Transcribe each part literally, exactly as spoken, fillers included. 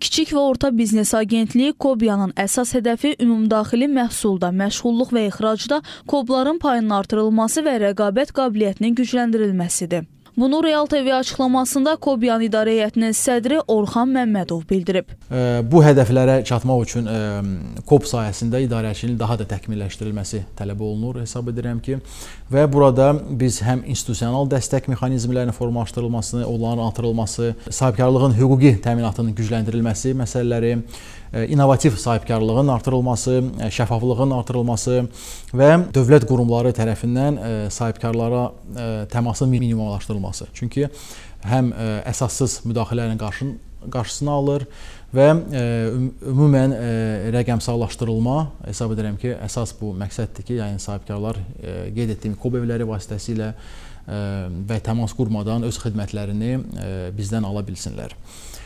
Kiçik və Orta Biznes Agentliyi KOBİAnın əsas hədəfi ümumdaxili məhsulda, məşğulluq və ixracda KOBların payının artırılması və rəqabət qabiliyyətinin gücləndirilməsidir. Bunu Real T V açıqlamasında KOBİAnın idarə heyətinin sədri Orxan Məmmədov bildirib. Bu hədəflərə çatmaq üçün KOB sayəsində idarəçiliyin daha da təkmilləşdirilməsi tələb olunur hesab edirəm ki, və burada biz həm institusional dəstək mexanizmlərinin formalaşdırılmasını, onların artırılması, sahibkarlığın hüquqi təminatının gücləndirilməsi məsələləri, innovativ sahibkarlığın artırılması, şəffaflığın artırılması və dövlət qurumları tərəfindən sahibkarlara təmasın minimumlaşdırılması. Çünki həm əsassız müdaxilənin qarşısını alır və ümumən rəqəmsallaşdırılma, hesab edirəm ki, əsas bu məqsəddir ki, yəni sahibkarlar qeyd etdiyim KOB evləri vasitəsilə və təmas qurmadan öz xidmətlərini bizdən ala bilsinlər.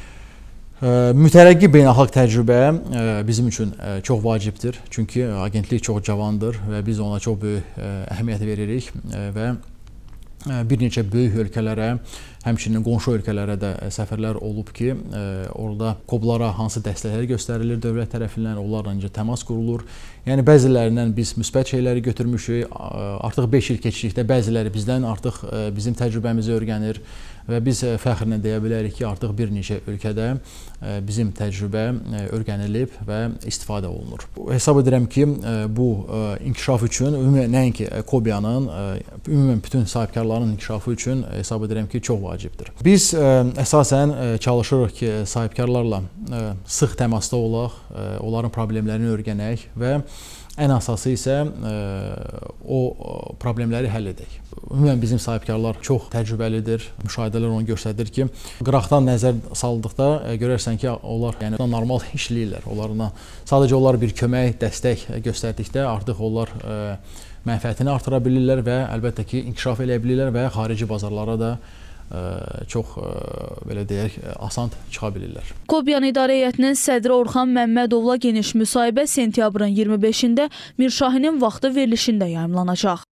Mütərəqqi beynəlxalq təcrübə bizim üçün çox vacibdir. Çünki agentlik çox cavandır və biz ona çox böyük əhəmiyyət veririk və bir neçə böyük ölkələrə, həmçinin qonşu ölkələrə də səfərlər olub ki, orada KOBlara hansı dəstəklər göstərilir dövlət tərəfindən, onlarla necə təmas qurulur. Yəni bəzilərindən biz müsbət şeyləri götürmüşük, artıq beş il keçdikdə bəziləri bizdən artıq bizim təcrübəmizi öyrənir və biz fəxrlə deyə bilərik ki, artıq bir neçə ölkədə bizim təcrübə öyrənilib və istifadə olunur. Hesab edirəm ki, bu inkişaf üçün, ümumən nəinki KOBİAnın, ümumən bütün sahibkarların inkişafı üçün hesab edirəm ki, çox vacibdir. Biz əsasən çalışırıq ki, sahibkarlarla sıx təmasda olaq, onların problemlərini öyrənək və ən əsası isə o problemləri həll edək. Ümumən bizim sahibkarlar çox təcrübəlidir. Müşahidələr onu göstərir ki, qıraqdan nəzər saldıqda görərsən ki, onlar yəni normal işləyirlər. Onlarına sadəcə onlar bir kömək, dəstək göstərdikdə artıq onlar mənfəətini artıra bilirlər və əlbəttə ki, inkişaf edə bilirlər və xarici bazarlara da çox, belə deyək, asan çıxa bilirlər. KOBİAnın idarə heyətinin sədri Orxan Məmmədovla geniş müsahibə sentyabrın iyirmi beşində Mirşahinin vaxtı verilişində yayımlanacaq.